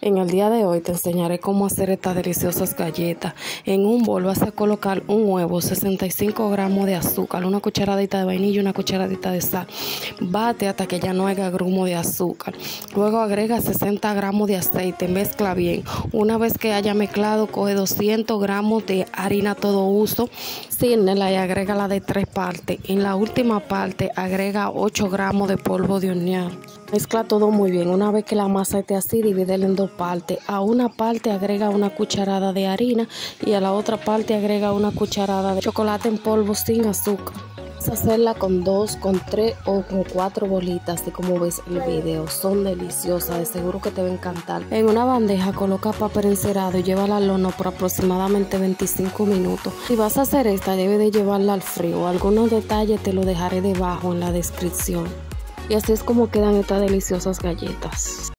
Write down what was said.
En el día de hoy te enseñaré cómo hacer estas deliciosas galletas. En un bol vas a colocar un huevo, 65 gramos de azúcar, una cucharadita de vainilla y una cucharadita de sal. Bate hasta que ya no haya grumo de azúcar. Luego agrega 60 gramos de aceite, mezcla bien. Una vez que haya mezclado, coge 200 gramos de harina todo uso, círnela y agrégala de 3 partes. En la última parte agrega 8 gramos de polvo de hornear. Mezcla todo muy bien. Una vez que la masa esté así, divídela en 2 partes. A una parte agrega una cucharada de harina y a la otra parte agrega una cucharada de chocolate en polvo sin azúcar. Vas a hacerla con 2, con 3 o con 4 bolitas, y como ves en el video, son deliciosas, de seguro que te va a encantar. En una bandeja coloca papel encerado y llévala al horno por aproximadamente 25 minutos. Si vas a hacer esta, debes de llevarla al frío. Algunos detalles te los dejaré debajo en la descripción. Y así es como quedan estas deliciosas galletas.